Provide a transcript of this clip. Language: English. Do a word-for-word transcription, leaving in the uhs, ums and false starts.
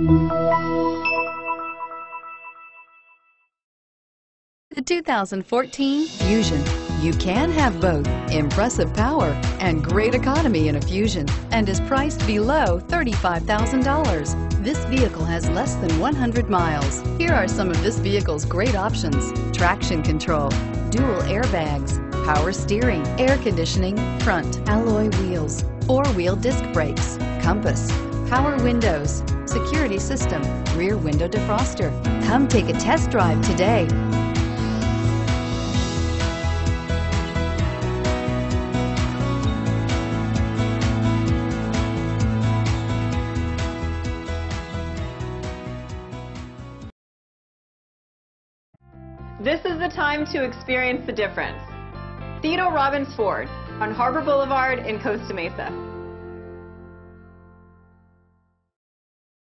The two thousand fourteen Fusion. You can have both impressive power and great economy in a Fusion, and is priced below thirty-five thousand dollars. This vehicle has less than one hundred miles. Here are some of this vehicle's great options: traction control, dual airbags, power steering, air conditioning, front alloy wheels, four-wheel disc brakes, compass, power windows, security system, rear window defroster. Come take a test drive today. This is the time to experience the difference. Theodore Robbins Ford on Harbor Boulevard in Costa Mesa.